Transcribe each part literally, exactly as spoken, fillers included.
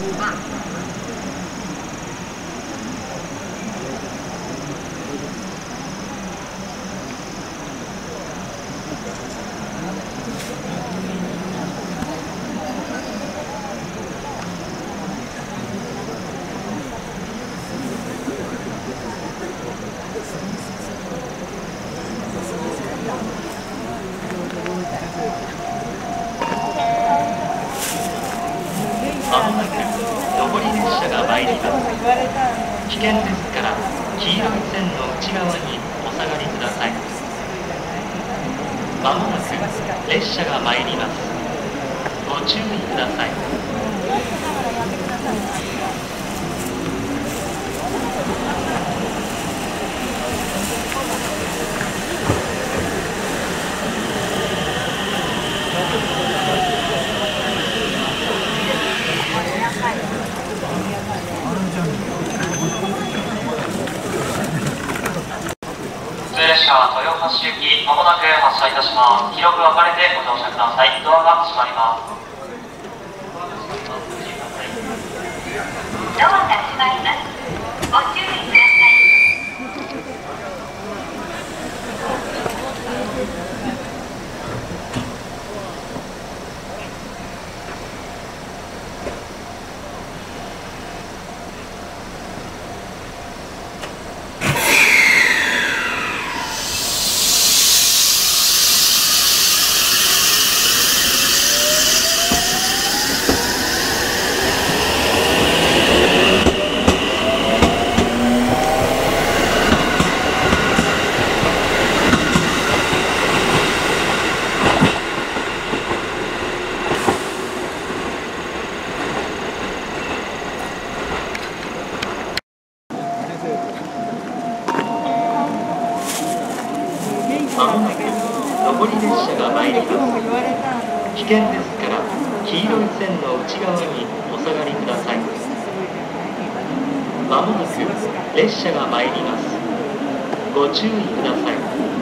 まもなく上り列車が参ります。危険ですから黄色い線の内側にお下がりください。まもなく列車が参ります。ご注意ください。 列車は豊橋行き、まもなく発車いたします。広く分かれてご乗車ください。ドアが閉まります。ドアが閉まります。ご注意ください。 まもなく上り列車が参ります。危険ですから黄色い線の内側にお下がりください。まもなく列車が参ります。ご注意ください。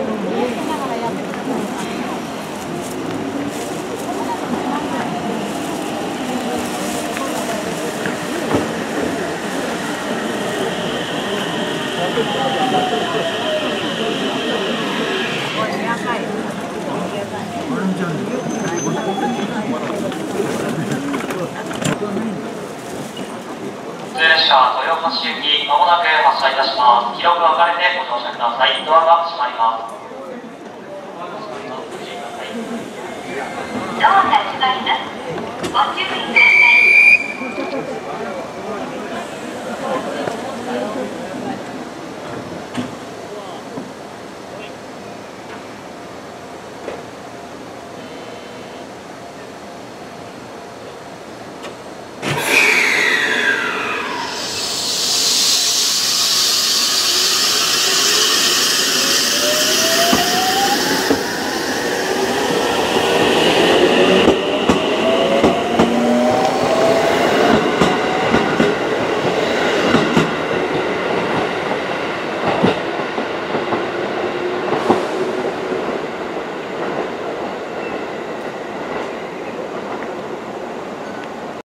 列車は豊橋行き、まもなく発車いたします。広く分かれてご乗車ください。ドアが閉まります。ドアが閉まります。ご注意